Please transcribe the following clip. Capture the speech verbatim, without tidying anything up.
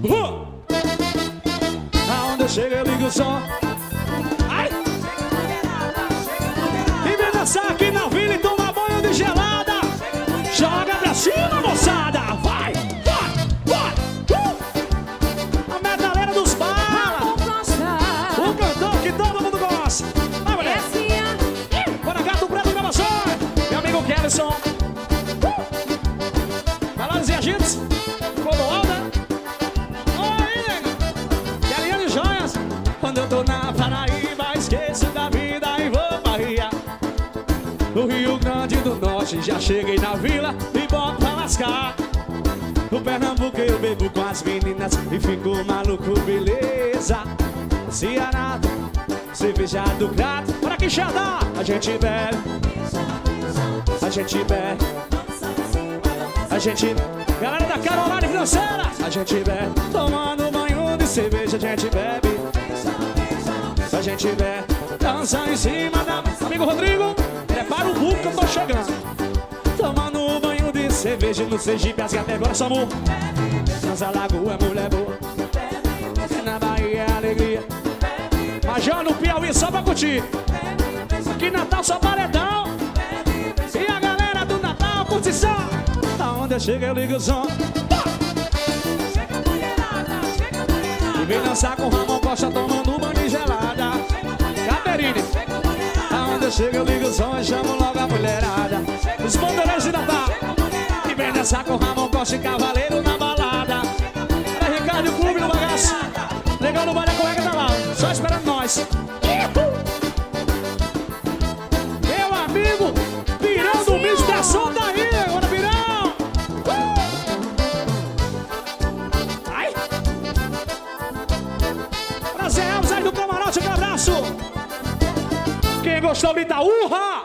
Uh! Aonde eu chego eu ligo o som. Ai! E vem dançar aqui na vila e tomar banho de gelada. Joga pra cima, moçada. Vai, vai, vai. Uh! A medalheira dos balas. O cantor que todo mundo gosta. Vai, mulher. Bora, Gato Preto Gravações. Meu amigo Kellyson. Uh! Valores e agitos. Clodoalda. Oi, nega. Kellyane Joias. Quando eu tô na Paraíba, esqueço da vida e vou pra Bahia. No Rio Grande do Norte, já cheguei na vila e boto pra lascar. No Pernambuco eu bebo com as meninas e fico maluco, beleza. Ceará, cerveja do gato. Bora aqui, Xandá. A gente bebe, a gente bebe, a gente... Galera da Carolina Financeira, a gente bebe, tomando banho de cerveja, a gente bebe, a gente bebe, dança em cima da... Amigo Rodrigo, prepara o buco que eu tô chegando. Tomando banho de cerveja no Sergipe, as gatas agora só amor. Dança Lagoa, mulher boa. Na Bahia é alegria. Major no Piauí só pra curtir. Aqui Natal só paredão. E a galera do Natal curte só. Aonde eu chego eu ligo o som. E vem dançar com o Ramon Costa tomando banho gelada. Caterine. Aonde eu chego eu ligo o som e chamo logo a mulherada. Os bandeirantes de Natal. E vem dançar com o Ramon Costa e Cavaleiro na balada. É Ricardo e o Clube no bagaço. Legal no baile, a cueca tá lá, só esperando nós. Meu amigo, Pirão do mister Som daí. Agora, Pirão. Ai. Prazer, Elvis aí do camarote, um abraço. Quem gostou, grita urra.